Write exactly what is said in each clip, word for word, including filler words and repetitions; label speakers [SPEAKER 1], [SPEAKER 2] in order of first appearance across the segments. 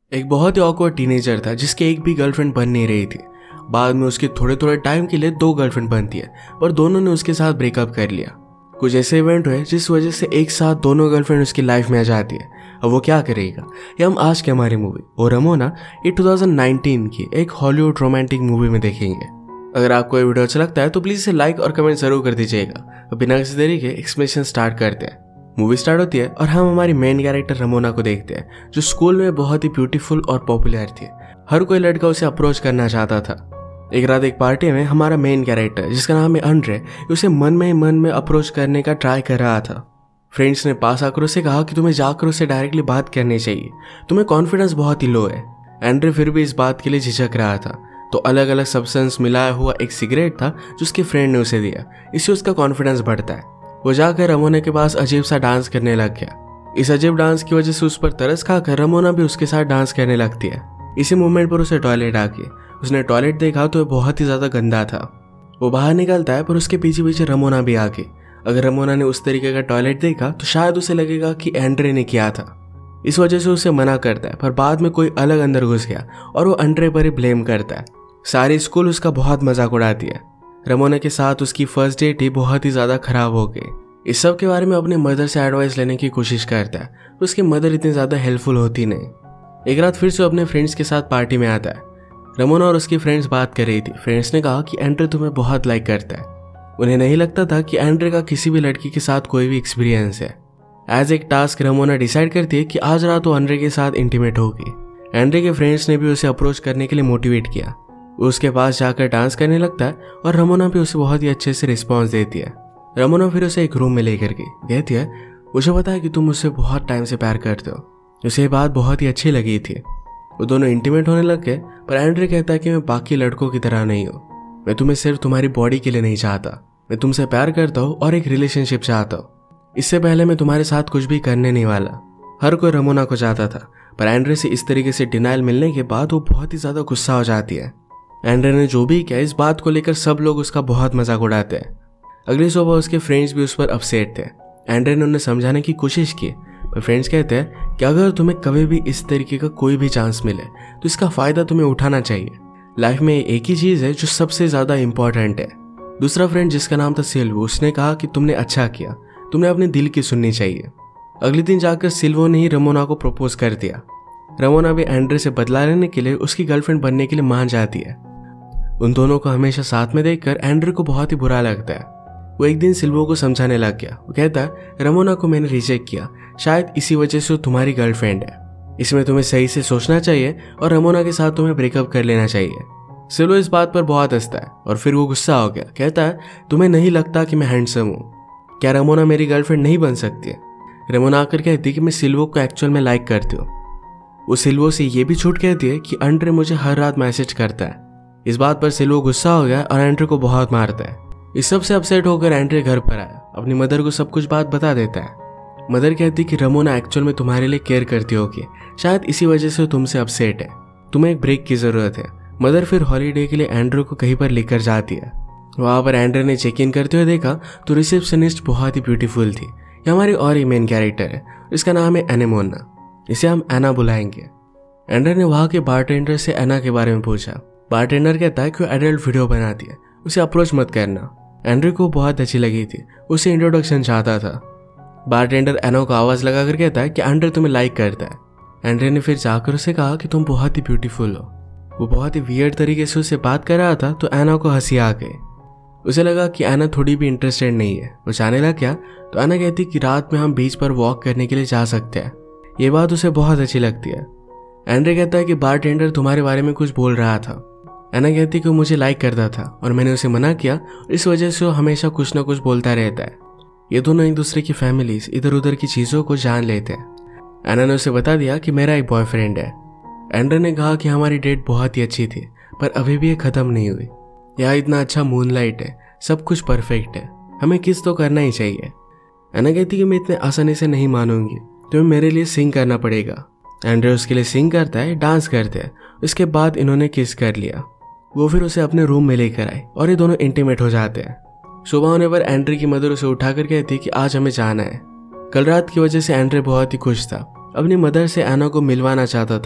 [SPEAKER 1] एक बहुत ही awkward teenager था जिसके एक भी गर्लफ्रेंड बन नहीं रही थी। बाद में उसके थोड़े थोड़े टाइम के लिए दो गर्लफ्रेंड बनती है, पर दोनों ने उसके साथ ब्रेकअप कर लिया। कुछ ऐसे इवेंट हुए जिस वजह से एक साथ दोनों गर्लफ्रेंड उसकी लाइफ में आ जाती है। अब वो क्या करेगा, ये हम आज की हमारी मूवी ओ रमोना ये दो हज़ार उन्नीस की एक हॉलीवुड रोमांटिक मूवी में देखेंगे। अगर आपको ये वीडियो अच्छा लगता है तो प्लीज इसे लाइक और कमेंट जरूर कर दीजिएगा। तो बिना किसी देरी के एक्सप्लेनेशन स्टार्ट करते हैं। मूवी स्टार्ट होती है और हम हमारी मेन कैरेक्टर रमोना को देखते हैं, जो स्कूल में बहुत ही ब्यूटीफुल और पॉपुलर थी। हर कोई लड़का उसे अप्रोच करना चाहता था। एक रात एक पार्टी में हमारा मेन कैरेक्टर, जिसका नाम है अंड्रे, उसे मन में ही मन में अप्रोच करने का ट्राई कर रहा था। फ्रेंड्स ने पास आकर उसे कहा कि तुम्हें जाकर उससे डायरेक्टली बात करनी चाहिए, तुम्हें कॉन्फिडेंस बहुत ही लो है। एंड्रे फिर भी इस बात के लिए झिझक रहा था, तो अलग अलग सब्सटेंस मिलाया हुआ एक सिगरेट था जो उसके फ्रेंड ने उसे दिया। इससे उसका कॉन्फिडेंस बढ़ता है। वो जाकर रमोना के पास अजीब सा डांस करने लग गया। इस अजीब डांस की वजह से उस पर तरस खाकर रमोना भी उसके साथ डांस करने लगती है। इसी मूवमेंट पर उसे टॉयलेट आ गई। उसने टॉयलेट देखा तो बहुत ही ज्यादा गंदा था। वो बाहर निकलता है, पर उसके पीछे पीछे रमोना भी आ गई। अगर रमोना ने उस तरीके का टॉयलेट देखा तो शायद उसे लगेगा कि एंड्रे ने किया था। इस वजह से उसे मना करता है, पर बाद में कोई अलग अंदर घुस गया और वो एंड्रे पर ही ब्लेम करता है। सारी स्कूल उसका बहुत मजाक उड़ाती है। रमोना के साथ उसकी फर्स्ट डेट ही बहुत ही ज्यादा खराब हो गई। इस सब के बारे में अपने मदर से एडवाइस लेने की कोशिश करता है, तो उसकी मदर इतनी ज्यादा हेल्पफुल होती नहीं। एक रात फिर से अपने फ्रेंड्स के साथ पार्टी में आता है। रमोना और उसकी फ्रेंड्स बात कर रही थी। फ्रेंड्स ने कहा कि एंड्रे तुम्हें बहुत लाइक करता है। उन्हें नहीं लगता था कि एंड्रे का किसी भी लड़की के साथ कोई भी एक्सपीरियंस है। एज एक टास्क रमोना डिसाइड करती है कि आज रात वो एंड्रे के साथ इंटीमेट होगी। एंड्रे के फ्रेंड्स ने भी उसे अप्रोच करने के लिए मोटिवेट किया। वो उसके पास जाकर डांस करने लगता है और रमोना भी उसे बहुत ही अच्छे से रिस्पॉन्स देती है। रमोना फिर उसे एक रूम में लेकर गई। कहती है, मुझे पता है कि तुम मुझसे बहुत टाइम से प्यार करते हो। उसे ये बात बहुत ही अच्छी लगी थी। वो दोनों इंटीमेट होने लग गए, पर एंड्रे कहता है कि मैं बाकी लड़कों की तरह नहीं हूँ। मैं तुम्हें सिर्फ तुम्हारी बॉडी के लिए नहीं चाहता, मैं तुमसे प्यार करता हूँ और एक रिलेशनशिप चाहता हूँ। इससे पहले मैं तुम्हारे साथ कुछ भी करने नहीं वाला। हर कोई रमोना को चाहता था, पर एंड्रे से इस तरीके से डिनाइल मिलने के बाद वो बहुत ही ज्यादा गुस्सा हो जाती है। एंड्रे ने जो भी किया, इस बात को लेकर सब लोग उसका बहुत मजाक उड़ाते हैं। अगली सुबह उसके फ्रेंड्स भी उस पर अपसेट थे। एंड्रे ने उन्हें समझाने की कोशिश की, पर फ्रेंड्स कहते हैं कि अगर तुम्हें कभी भी इस तरीके का कोई भी चांस मिले तो इसका फायदा तुम्हें उठाना चाहिए। लाइफ में एक ही चीज है जो सबसे ज्यादा इंपॉर्टेंट है। दूसरा फ्रेंड, जिसका नाम था सिल्वो, उसने कहा कि तुमने अच्छा किया, तुमने अपने दिल की सुननी चाहिए। अगले दिन जाकर सिल्वो ने ही रमोना को प्रपोज कर दिया। रमोना भी एंड्रे से बदला लेने के लिए उसकी गर्लफ्रेंड बनने के लिए मान जाती है। उन दोनों को हमेशा साथ में देखकर एंड्रे को बहुत ही बुरा लगता है। वो एक दिन सिल्वो को समझाने लग गया। वो कहता है, रमोना को मैंने रिजेक्ट किया, शायद इसी वजह से वो तुम्हारी गर्लफ्रेंड है। इसमें तुम्हें सही से सोचना चाहिए और रमोना के साथ तुम्हें ब्रेकअप कर लेना चाहिए। सिल्वो इस बात पर बहुत हंसता है और फिर वो गुस्सा हो गया। कहता है, तुम्हें नहीं लगता कि मैं हैंडसम हूँ? क्या रमोना मेरी गर्लफ्रेंड नहीं बन सकती है? रमोना आकर कहती कि मैं सिल्वो को एक्चुअल में लाइक करती हूँ। वो सिल्वो से ये भी झूठ कहती है कि एंड्रे मुझे हर रात मैसेज करता है। इस बात पर सिल्वो गुस्सा हो गया और एंड्रे को बहुत मारता है। इस सब से अपसेट होकर एंड्रे घर पर आया। अपनी मदर को सब कुछ बात बता देता है। मदर कहती कि रमोना एक्चुअल में तुम्हारे लिए केयर करती होगी, शायद इसी वजह से तुमसे अपसेट है, तुम्हें एक ब्रेक की जरूरत है। मदर फिर हॉलीडे के लिए एंड्रे को कहीं पर लेकर जाती है। वहां पर एंड्रे ने चेक इन करते हुए देखा तो रिसेप्शनिस्ट बहुत ही ब्यूटीफुल थी। ये हमारी और एक मेन कैरेक्टर है, इसका नाम है एनेमोना। इसे हम एना बुलाएंगे। एंड्रे ने वहां के बारटेंडर से एना के बारे में पूछा। बारटेंडर कहता है कि वो एडल्ट वीडियो बनाती है, उसे अप्रोच मत करना। एंड्रे को बहुत अच्छी लगी थी, उसे इंट्रोडक्शन चाहता था। बारटेंडर एना को आवाज लगाकर कहता है कि एंड्रे तुम्हें लाइक करता है। एंड्रे ने फिर जाकर उसे कहा कि तुम बहुत ही ब्यूटीफुल हो। वो बहुत ही वियर्ड तरीके से उससे बात कर रहा था, तो एना को हंसी आ गई। उसे लगा कि एना थोड़ी भी इंटरेस्टेड नहीं है। वो जाने लग गया तो एना कहती कि रात में हम बीच पर वॉक करने के लिए जा सकते हैं। ये बात उसे बहुत अच्छी लगती है। एंड्रे कहता है कि बारटेंडर तुम्हारे बारे में कुछ बोल रहा था। एना कहती कि वो मुझे लाइक करता था और मैंने उसे मना किया, इस वजह से वो हमेशा कुछ ना कुछ बोलता रहता है। ये दोनों एक दूसरे की फैमिलीज इधर उधर की चीजों को जान लेते हैं। एना ने उसे बता दिया कि मेरा एक बॉयफ्रेंड है। एंड्रे ने कहा कि हमारी डेट बहुत ही अच्छी थी, पर अभी भी ये खत्म नहीं हुई। यहाँ इतना अच्छा मूनलाइट है, सब कुछ परफेक्ट है, हमें किस तो करना ही चाहिए। एना कहती कि मैं इतने आसानी से नहीं मानूंगी, तुम्हें मेरे लिए सिंग करना पड़ेगा। एंड्रे उसके लिए सिंग करता है, डांस करते हैं। उसके बाद इन्होंने किस कर लिया। वो फिर उसे अपने रूम में लेकर आए और ये दोनों इंटीमेट हो जाते हैं। सुबह होने पर एंड्रे की मदर उसे उठाकर कहती कि आज हमें जाना है। कल रात की वजह से एंड्रे बहुत ही खुश था। अपनी मदर से एना को मिलवाना चाहता था,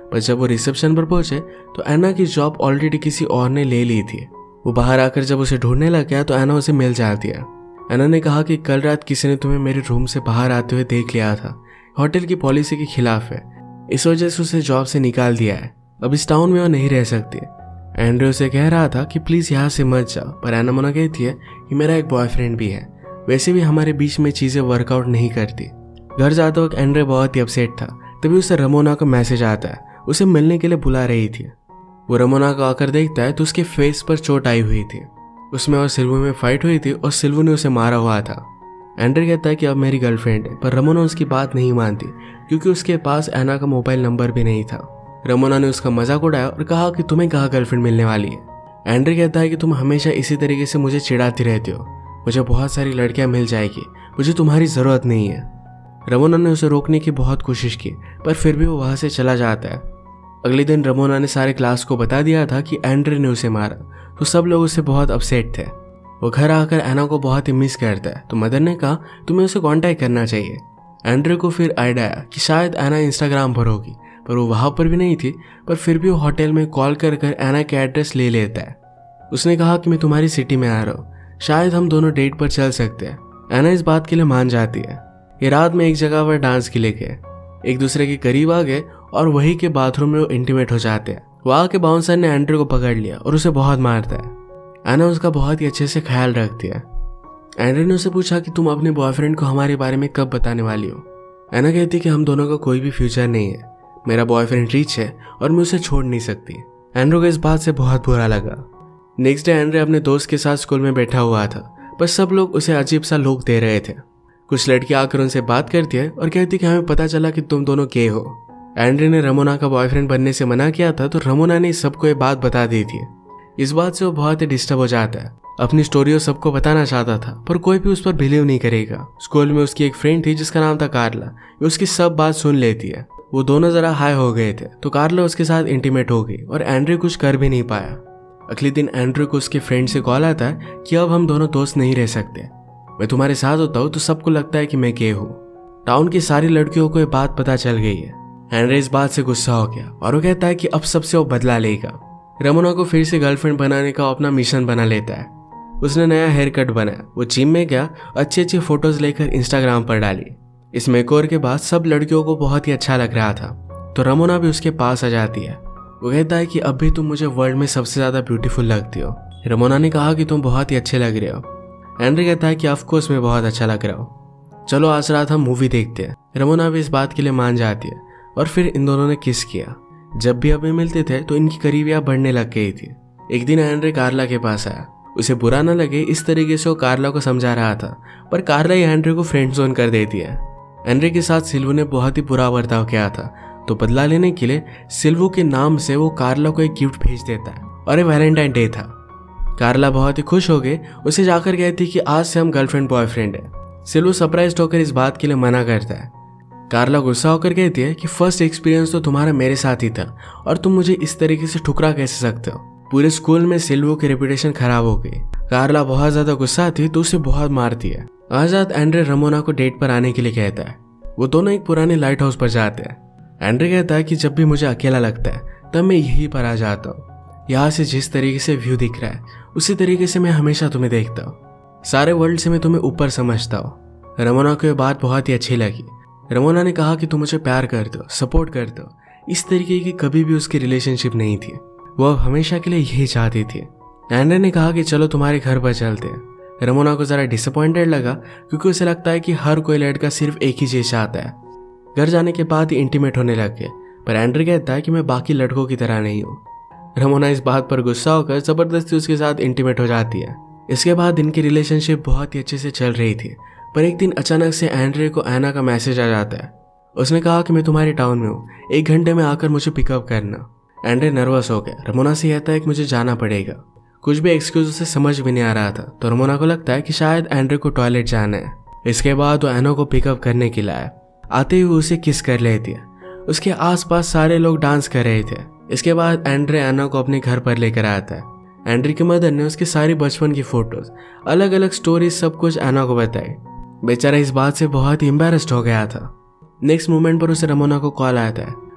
[SPEAKER 1] पर जब वो रिसेप्शन पर पहुंचे तो एना की जॉब ऑलरेडी किसी और ने ले ली थी। वो बाहर आकर जब उसे ढूंढने लग गया तो एना उसे मिल जाती है। एना ने कहा कि कल रात किसी ने तुम्हें मेरे रूम से बाहर आते हुए देख लिया था, होटल की पॉलिसी के खिलाफ है, इस वजह से उसे जॉब से निकाल दिया है, अब इस टाउन में वो नहीं रह सकती। एंड्रे उसे कह रहा था कि प्लीज यहाँ से मत जाओ, पर एना मना कहती है कि मेरा एक बॉयफ्रेंड भी है, वैसे भी हमारे बीच में चीजें वर्कआउट नहीं करती। घर जाते वक्त एंड्रे बहुत ही अपसेट था। तभी उसे रमोना का मैसेज आता है, उसे मिलने के लिए बुला रही थी। वो रमोना को आकर देखता है तो उसके फेस पर चोट आई हुई थी। उसमें और सिल्वू में फाइट हुई थी और सिल्वू ने उसे मारा हुआ था। एंड्रे कहता है कि अब मेरी गर्लफ्रेंड है, पर रमोना उसकी बात नहीं मानती क्योंकि उसके पास एना का मोबाइल नंबर भी नहीं था। रमोना ने उसका मजाक उड़ाया और कहा कि तुम्हें कहाँ गर्लफ्रेंड मिलने वाली है। एंड्रे कहता है कि तुम हमेशा इसी तरीके से मुझे चिढ़ाती रहती हो, मुझे बहुत सारी लड़कियां मिल जाएगी, मुझे तुम्हारी जरूरत नहीं है। रमोना ने उसे रोकने की बहुत कोशिश की पर फिर भी वो वहां से चला जाता है। अगले दिन रमोना ने सारे क्लास को बता दिया था कि एंड्रे ने उसे मारा, तो सब लोग उससे बहुत अपसेट थे। वो घर आकर एना को बहुत ही मिस करता है, तो मदर ने कहा तुम्हें उसे कांटेक्ट करना चाहिए। एंड्रे को फिर आइडिया आया कि शायद एना इंस्टाग्राम पर होगी, पर वो वहां पर भी नहीं थी। पर फिर भी वो होटल में कॉल कर कर एना के एड्रेस ले लेता है। उसने कहा कि मैं तुम्हारी सिटी में आ रहा हूँ, शायद हम दोनों डेट पर चल सकते हैं। एना इस बात के लिए मान जाती है। ये रात में एक जगह पर डांस के लिए गए, एक दूसरे के करीब आ गए और वही के बाथरूम में वो इंटीमेट हो जाते हैं। वहां के बाउंसर ने एंड्रे को पकड़ लिया और उसे बहुत मारता है। एना उसका बहुत ही अच्छे से ख्याल रखती है। एंड्रे ने उसे पूछा कि तुम अपने बॉयफ्रेंड को हमारे बारे में कब बताने वाली हो। एना कहती कि हम दोनों का कोई भी फ्यूचर नहीं है, मेरा बॉयफ्रेंड रिच है और मैं उसे छोड़ नहीं सकती। एंड्रे को इस बात से बहुत बुरा लगा। नेक्स्ट डे एंड्रे अपने दोस्त के साथ स्कूल में बैठा हुआ था, पर सब लोग उसे अजीब सा लुक दे रहे थे। कुछ लड़कियां आकर उनसे बात करती है और कहती कि हमें पता चला कि तुम दोनों के हो। एंड्रे ने रमोना का बॉयफ्रेंड बनने से मना किया था, तो रमोना ने सबको ये बात बता दी थी। इस बात से वो बहुत ही डिस्टर्ब हो जाता है। अपनी स्टोरी सबको बताना चाहता था, पर कोई भी उस पर बिलीव नहीं करेगा। स्कूल में उसकी एक फ्रेंड थी जिसका नाम था कार्ला, वो उसकी सब बात सुन लेती है। वो दोनों जरा हाई हो गए थे, तो कार्ला उसके साथ इंटीमेट हो गई और एंड्रे कुछ कर भी नहीं पाया। अगले दिन एंड्रे को उसके फ्रेंड से कॉल आता है कि अब हम दोनों दोस्त नहीं रह सकते, मैं तुम्हारे साथ होता हूँ तो सबको लगता है कि मैं गे हूँ। टाउन की सारी लड़कियों को ये बात पता चल गई है। एंड्रे इस बात से गुस्सा हो गया और वो कहता है कि अब सबसे वो बदला लेगा। रमोना को फिर से गर्लफ्रेंड बनाने का अपना मिशन बना लेता है। उसने नया हेयर कट बनाया, वो जिम में गया, अच्छी अच्छी फोटोज लेकर इंस्टाग्राम पर डाली। इस मेकओवर के बाद सब लड़कियों को बहुत ही अच्छा लग रहा था, तो रमोना भी उसके पास आ जाती है। वो कहता है कि अब भी तुम मुझे वर्ल्ड में सबसे ज्यादा ब्यूटीफुल लगती हो। रमोना ने कहा कि तुम बहुत ही अच्छे लग रहे हो। एंड्रे कहता है कि ऑफकोर्स मैं बहुत अच्छा लग रहा हूँ, चलो आज रात हम मूवी देखते हैं। रमोना भी इस बात के लिए मान जाती है और फिर इन दोनों ने किस किया। जब भी अभी मिलते थे तो इनकी करीबियां बढ़ने लग गई थी। एक दिन एंड्रे कार्ला के पास आया, उसे बुरा न लगे इस तरीके से वो कार्ला को समझा रहा था, पर कार्ला ही एंड्रे को फ्रेंड जोन कर देती है। एंड्रे के साथ सिल्वू ने बहुत ही बुरा बर्ताव किया था, तो बदला लेने के लिए सिल्वू के नाम से वो कार्ला को एक गिफ्ट भेज देता है और ये वैलेंटाइन डे था। कार्ला बहुत ही खुश हो गए, उसे जाकर कहती कि आज से हम गर्लफ्रेंड बॉयफ्रेंड है। सिल्वू सरप्राइज होकर इस बात के लिए मना करता है। कार्ला गुस्सा होकर कहती है कि फर्स्ट एक्सपीरियंस तो तुम्हारा मेरे साथ ही था और तुम मुझे इस तरीके से ठुकरा कैसे सकते हो। पूरे स्कूल में सिल्वू की रेपुटेशन खराब हो गई। कार्ला बहुत ज्यादा गुस्सा थी तो उसे बहुत मारती है। आज रात एंड्रे रमोना को डेट पर आने के लिए कहता है। वो दोनों एक पुराने लाइट हाउस पर जाते हैं। एंड्रे कहता है कि जब भी मुझे अकेला लगता है तब मैं यहीं पर आ जाता हूँ। यहाँ से जिस तरीके से व्यू दिख रहा है उसी तरीके से मैं हमेशा तुम्हें देखता हूँ। सारे वर्ल्ड से मैं तुम्हें ऊपर समझता हूँ। रमोना को यह बात बहुत ही अच्छी लगी। रमोना ने कहा कि तुम मुझे प्यार करते हो, सपोर्ट करते हो। इस तरीके की कभी भी उसकी रिलेशनशिप नहीं थी, वो अब हमेशा के लिए यही चाहती थी। एंड्रे ने कहा कि चलो तुम्हारे घर पर चलते हैं। रमोना को जरा डिसअपॉइंटेड लगा क्योंकि उसे लगता है कि हर कोई लड़का सिर्फ एक ही चीज चाहता है। घर जाने के बाद ही इंटीमेट होने लग गए, पर एंड्रे कहता है कि मैं बाकी लड़कों की तरह नहीं हूँ। रमोना इस बात पर गुस्सा होकर जबरदस्ती उसके साथ इंटीमेट हो जाती है। इसके बाद इनकी रिलेशनशिप बहुत ही अच्छे से चल रही थी, पर एक दिन अचानक से एंड्रे को एना का मैसेज आ जाता है। उसने कहा कि मैं तुम्हारे टाउन में हूँ, एक घंटे में आकर मुझे पिकअप करना। एंड्रे नर्वस हो गया। रमोना से कहता है कि मुझे जाना पड़ेगा। कुछ भी एक्सक्यूज उसे समझ भी नहीं आ रहा था, तो रमोना को लगता है कि शायद एंड्रे को टॉयलेट जाना है। इसके बाद वो एना को पिकअप करने के लिए आया। आते हुए उसे किस कर लेती है। उसके आसपास सारे लोग डांस कर रहे थे। इसके बाद एंड्रे एना को अपने घर पर लेकर आता है। एंड्रे की मदर ने उसकी सारी बचपन की फोटोज, अलग अलग स्टोरीज सब कुछ एना को बताई। बेचारा इस बात से बहुत ही एम्बैरेस्ड हो गया था। नेक्स्ट मोमेंट पर उसे रमोना को कॉल आता है।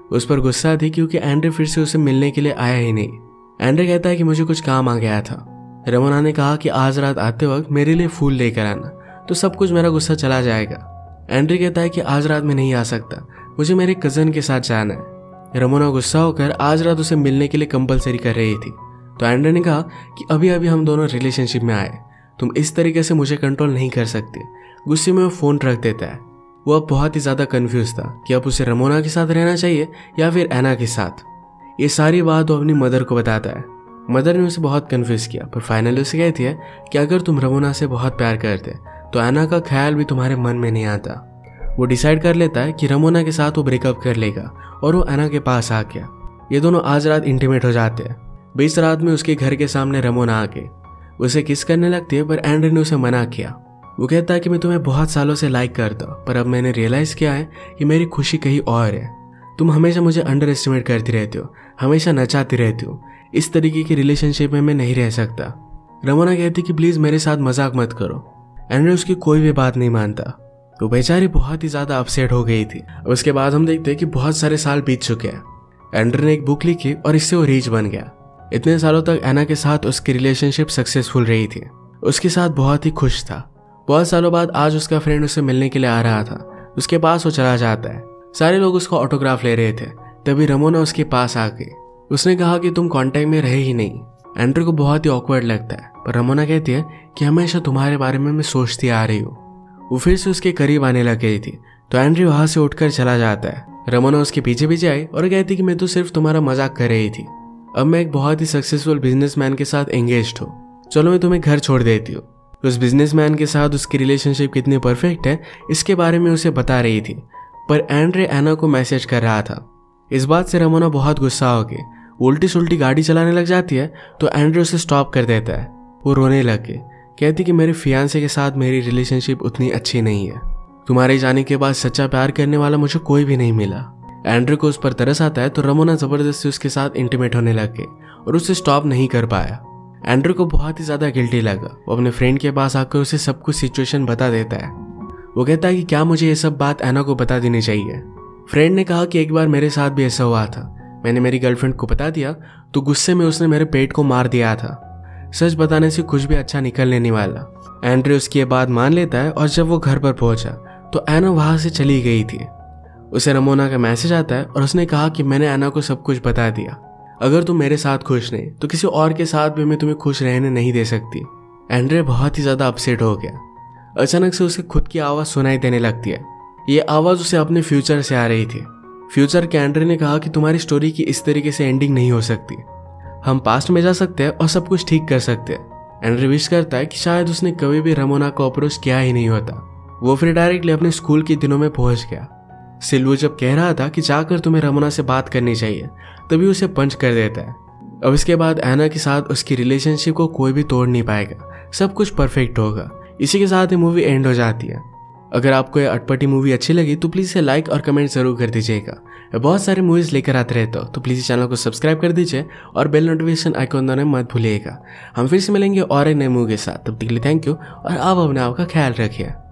[SPEAKER 1] उस पर गुस्सा थी क्योंकि एंड्रे फिर से उसे मिलने के लिए आया ही नहीं। एंड्रे कहता है कि मुझे कुछ काम आ गया था। रमोना ने कहा कि आज रात आते वक्त मेरे लिए फूल लेकर आना, तो सब कुछ मेरा गुस्सा चला जाएगा। एंड्रे कहता है कि आज रात में नहीं आ सकता, मुझे मेरे कजन के साथ जाना है। रमोना गुस्सा होकर आज रात उसे मिलने के लिए कंपलसरी कर रही थी। तो एंड्रे ने कहा कि अभी अभी हम दोनों रिलेशनशिप में आए, तुम इस तरीके से मुझे कंट्रोल नहीं कर सकते। गुस्से में वो फोन रख देता है। वो अब बहुत ही ज्यादा कंफ्यूज था कि अब उसे रमोना के साथ रहना चाहिए या फिर एना के साथ। ये सारी बात वो अपनी मदर को बताता है। मदर ने उसे बहुत कंफ्यूज किया, पर फाइनली उसे कहती है कि अगर तुम रमोना से बहुत प्यार करते तो एना का ख्याल भी तुम्हारे मन में नहीं आता। वो डिसाइड कर लेता है कि रमोना के साथ वो ब्रेकअप कर लेगा और वो एना के पास आ गया। ये दोनों आज रात इंटीमेट हो जाते हैं। बीच रात में उसके घर के सामने रमोना आके उसे किस करने लगती है, पर एंड्रे ने उसे मना किया। वो कहता है कि मैं तुम्हें बहुत सालों से लाइक करता हूँ, पर अब मैंने रियलाइज किया है कि मेरी खुशी कहीं और है। तुम हमेशा मुझे अंडर एस्टिमेट करती रहती हो, हमेशा नचाती रहती हो। इस तरीके की रिलेशनशिप में मैं नहीं रह सकता। रमोना कहती कि प्लीज मेरे साथ मजाक मत करो। एंड्रे उसकी कोई भी बात नहीं मानता। वो बेचारी बहुत ही ज्यादा अपसेट हो गई थी। उसके बाद हम देखते हैं कि बहुत सारे साल बीत चुके हैं। एंड्रे ने एक बुक लिखी और इससे वो रीच बन गया। इतने सालों तक एना के साथ उसकी रिलेशनशिप सक्सेसफुल रही थी। उसके साथ बहुत ही खुश था। बहुत सालों बाद आज उसका फ्रेंड उसे मिलने के लिए आ रहा था। उसके पास वो चला जाता है। सारे लोग उसका ऑटोग्राफ ले रहे थे। तभी रमोना उसके पास आ गई। उसने कहा कि तुम कांटेक्ट में रहे ही नहीं। एंड्रे को बहुत ही ऑकवर्ड लगता है, पर रमोना कहती है कि हमेशा तुम्हारे बारे में मैं सोचती आ रही हूँ। वो फिर से उसके करीब आने लग गई थी, तो एंड्रे वहां से उठकर चला जाता है। रमोना उसके पीछे पीछे आई और कहती कि मैं तो सिर्फ तुम्हारा मजाक कर रही थी। अब मैं एक बहुत ही सक्सेसफुल बिजनेसमैन के साथ एंगेज्ड हूँ। चलो मैं तुम्हें घर छोड़ देती हूँ। उस बिजनेसमैन के साथ उसकी रिलेशनशिप कितनी परफेक्ट है इसके बारे में उसे बता रही थी, पर एंड्रे एना को मैसेज कर रहा था। इस बात से रमोना बहुत गुस्सा हो गई। उल्टी सुल्टी गाड़ी चलाने लग जाती है, तो एंड्रे उसे स्टॉप कर देता है। वो रोने लग गई। कहती कि मेरे फियांसे के साथ मेरी रिलेशनशिप उतनी अच्छी नहीं है। तुम्हारे जाने के बाद सच्चा प्यार करने वाला मुझे कोई भी नहीं मिला। एंड्रे को उस पर तरस आता है, तो रमोना जबरदस्ती उसके साथ इंटीमेट होने लग गई और उसे स्टॉप नहीं कर पाया। एंड्रे को बहुत ही ज्यादा गिल्टी लगा। वो अपने फ्रेंड के पास आकर उसे सब कुछ सिचुएशन बता देता है। वो कहता है कि क्या मुझे ये सब बात एना को बता देनी चाहिए। फ्रेंड ने कहा कि एक बार मेरे साथ भी ऐसा हुआ था। मैंने मेरी गर्लफ्रेंड को बता दिया तो गुस्से में उसने मेरे पेट को मार दिया था। सच बताने से कुछ भी अच्छा निकलने नहीं वाला। एंड्रे उसकी ये बात मान लेता है और जब वो घर पर पहुंचा तो एना वहां से चली गई थी। उसे रमोना का मैसेज आता है और उसने कहा कि मैंने एना को सब कुछ बता दिया। अगर तुम मेरे साथ खुश नहीं तो किसी और के साथ भी मैं तुम्हें खुश रहने नहीं दे सकती। एंड्रे बहुत ही ज्यादा अपसेट हो गया। अचानक से उसे खुद की आवाज सुनाई देने लगती है। ये आवाज उसे अपने फ्यूचर से आ रही थी। फ्यूचर के एंड्रे ने कहा कि तुम्हारी स्टोरी की इस तरीके से एंडिंग नहीं हो सकती। हम पास्ट में जा सकते हैं और सब कुछ ठीक कर सकते हैं। एंड्रे विश करता है कि शायद उसने कभी भी रमोना को अप्रोच किया ही नहीं होता। वो फिर डायरेक्टली अपने स्कूल के दिनों में पहुंच गया। सिल्वू जब कह रहा था कि जाकर तुम्हें रमोना से बात करनी चाहिए, तभी उसे पंच कर देता है। अब इसके बाद एना के साथ उसकी रिलेशनशिप को कोई भी तोड़ नहीं पाएगा। सब कुछ परफेक्ट होगा। इसी के साथ ये मूवी एंड हो जाती है। अगर आपको ये अटपटी मूवी अच्छी लगी तो प्लीज़ इसे लाइक और कमेंट जरूर कर दीजिएगा। मैं बहुत सारे मूवीज़ लेकर आते रहता हूँ, तो प्लीज़ चैनल को सब्सक्राइब कर दीजिए और बेल नोटिफिकेशन आइकॉन दबाना मत भूलिएगा। हम फिर से मिलेंगे और एक नए मूवी के साथ। तब तक के लिए थैंक यू और आप अपने आप का ख्याल रखिए।